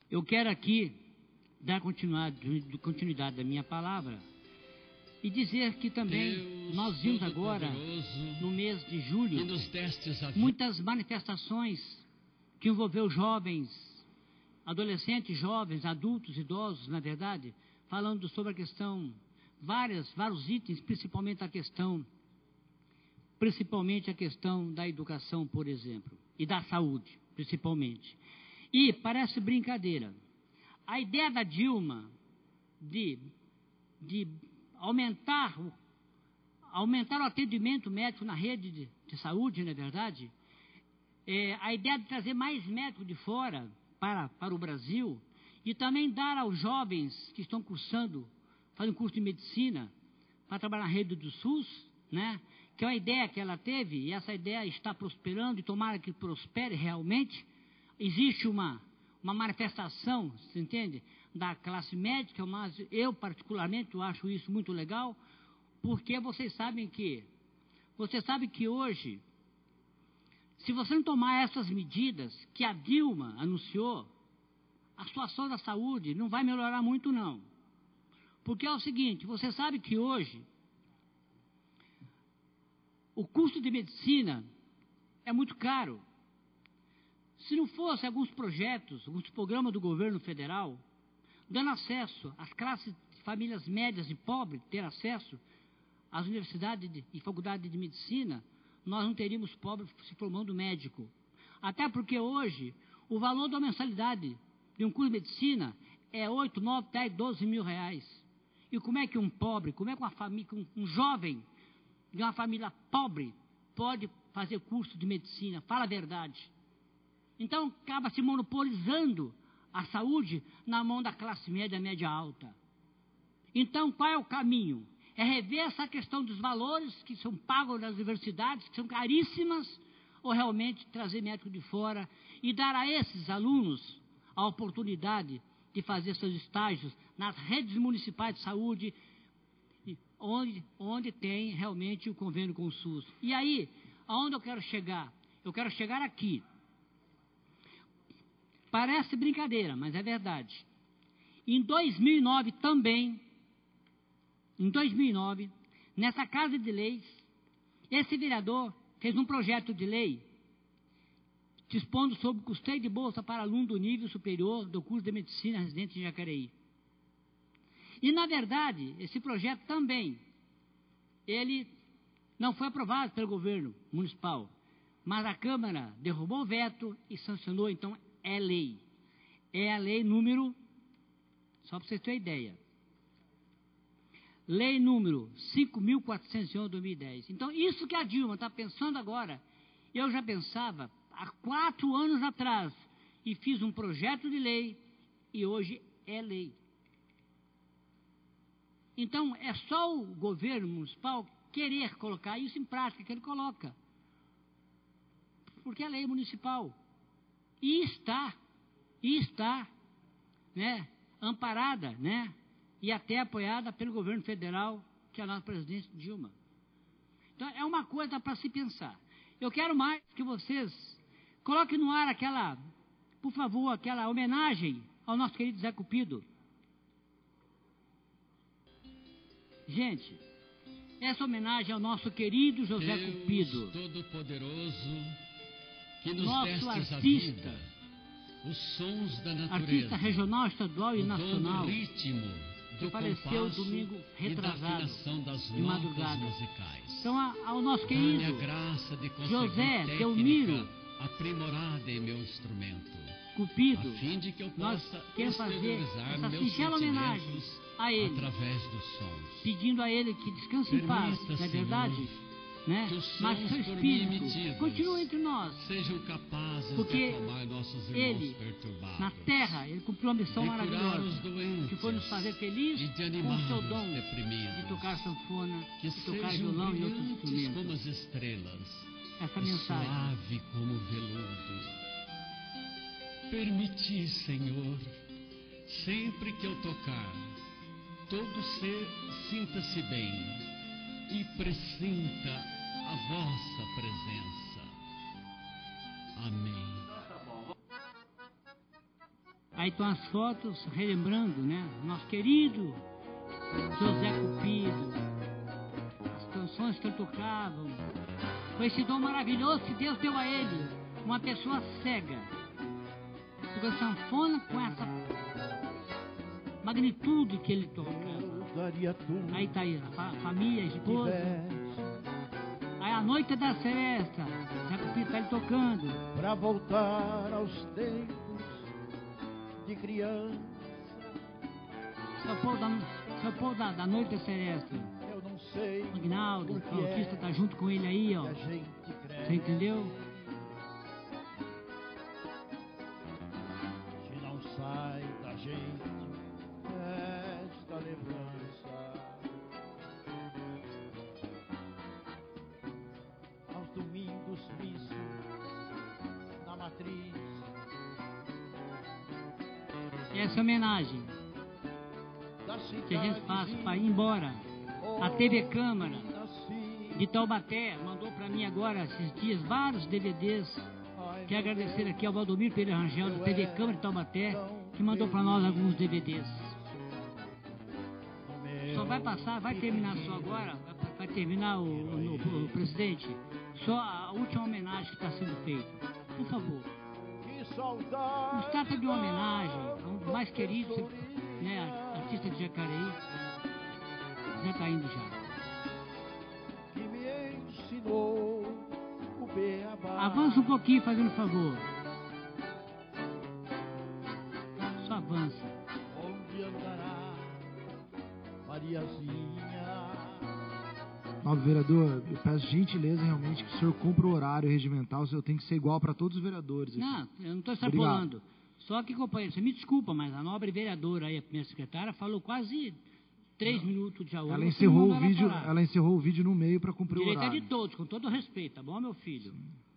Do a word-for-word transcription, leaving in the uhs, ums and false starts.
Eu quero aqui dar continuidade, continuidade da minha palavra e dizer que também Deus nós vimos agora, no mês de julho, muitas manifestações que envolveu jovens, adolescentes, jovens, adultos, idosos, na verdade, falando sobre a questão, várias, vários itens, principalmente a questão, principalmente a questão da educação, por exemplo, e da saúde, principalmente. E parece brincadeira. A ideia da Dilma de, de aumentar, o, aumentar o atendimento médico na rede de, de saúde, não é verdade? É, a ideia de trazer mais médicos de fora para, para o Brasil e também dar aos jovens que estão cursando, fazem curso de medicina, para trabalhar na rede do SUS, né? Que é uma ideia que ela teve, e essa ideia está prosperando, e tomara que prospere realmente. Existe uma, uma manifestação, você entende, da classe médica, mas eu particularmente eu acho isso muito legal, porque vocês sabem que, vocês sabem que hoje, se você não tomar essas medidas que a Dilma anunciou, a situação da saúde não vai melhorar muito não. Porque é o seguinte, você sabe que hoje, o custo de medicina é muito caro. Se não fosse alguns projetos, alguns programas do governo federal, dando acesso às classes de famílias médias e pobres, ter acesso às universidades de, e faculdades de medicina, nós não teríamos pobres se formando médico. Até porque hoje, o valor da mensalidade de um curso de medicina é oito, nove, dez, doze mil reais. E como é que um pobre, como é que uma família, um, um jovem de uma família pobre pode fazer curso de medicina? Fala a verdade. Então, acaba se monopolizando a saúde na mão da classe média, média alta. Então, qual é o caminho? É rever essa questão dos valores que são pagos nas universidades, que são caríssimas, ou realmente trazer médico de fora e dar a esses alunos a oportunidade de fazer seus estágios nas redes municipais de saúde, onde, onde tem realmente o convênio com o SUS. E aí, aonde eu quero chegar? Eu quero chegar aqui. Parece brincadeira, mas é verdade. Em dois mil e nove também, em dois mil e nove, nessa Casa de Leis, esse vereador fez um projeto de lei dispondo sobre custeio de bolsa para aluno do nível superior do curso de medicina residente em Jacareí. E, na verdade, esse projeto também, ele não foi aprovado pelo governo municipal, mas a Câmara derrubou o veto e sancionou, então é lei. É a lei número, só para vocês terem ideia, lei número cinco mil quatrocentos e onze de dois mil e dez. Então, isso que a Dilma está pensando agora, eu já pensava há quatro anos atrás, e fiz um projeto de lei, e hoje é lei. Então, é só o governo municipal querer colocar isso em prática, que ele coloca. Porque é lei municipal. E está, e está, né, amparada, né, e até apoiada pelo governo federal, que é a nossa presidente Dilma. Então, é uma coisa para se pensar. Eu quero mais que vocês coloquem no ar aquela, por favor, aquela homenagem ao nosso querido Zé Cupido. Gente, essa homenagem ao nosso querido José Deus Cupido, Todo-Poderoso, que nos nosso destes artista, a vida, os sons da natureza, artista regional, estadual e o nacional, dom do ritmo, que do faleceu compasso domingo retrasado, e da afinação das de notas madrugada. musicais. Então, a, ao nosso Dá-me a querido graça de conseguir José técnica Delmiro aprimorada em meu instrumento, Cupido, a fim de que eu nós possa queremos fazer exteriorizar essa meus singela homenagem sentimentos a ele, através dos sons. pedindo a ele que descanse em paz, Permita, não é Senhor, verdade? Né? que os Mas sons seu por mim espírito emitidos continua entre nós, sejam capazes porque de acalmar nossos irmãos ele, perturbados, na terra, ele cumpriu uma missão de curar maravilhosa, os doentes que foi nos fazer feliz e de com animar o seu os dom deprimidos, de tocar sanfona, que de tocar sejam violão e outros brilhantes como instrumentos. as estrelas, Essa e mensagem. suave como o veludo. Permiti, Senhor, sempre que eu tocar, todo ser sinta-se bem e pressinta a vossa presença. Amém. Aí estão as fotos relembrando, né? Nosso querido José Cupido, as canções que ele tocava, com esse dom maravilhoso que Deus deu a ele, uma pessoa cega, tocando sanfona com essa magnitude que ele toca. Aí tá aí, a fa família, a esposa. Aí a noite da seresta, José Cupido tá ele tocando. Pra voltar aos tempos de criança. Seu povo da, seu povo da, da noite da seresta. Eu não sei. Magnaldo, o flautista tá junto com ele aí, ó. Você entendeu? Se não sai da gente esta lembrança. Aos domingos missa na matriz. E essa homenagem que a gente faz para ir embora. A T V Câmara de Taubaté mandou para mim agora, esses dias, vários D V Ds. Quero agradecer aqui ao Valdomiro Pereira Rangel, da T V Câmara de Taubaté, que mandou para nós alguns D V Ds. Só vai passar, vai terminar só agora, vai, vai terminar o, o, o presidente, só a última homenagem que está sendo feita. Por favor. Não se trata de uma homenagem a um dos mais queridos, né, artista de Jacareí. Já está indo já. Que me ensinou o beabá. Avança um pouquinho, fazendo favor. Só avança. Onde andará Mariazinha? Nobre vereador, eu peço gentileza realmente que o senhor cumpra o horário regimental, o senhor tem que ser igual para todos os vereadores aqui. Não, eu não estou extrapolando. Só que, companheiro, você me desculpa, mas a nobre vereadora aí, a primeira secretária, falou quase três minutos já hoje. Ela encerrou o vídeo, ela encerrou o vídeo no meio para cumprir o direito horário. é de todos, com todo respeito, tá bom, meu filho? Sim.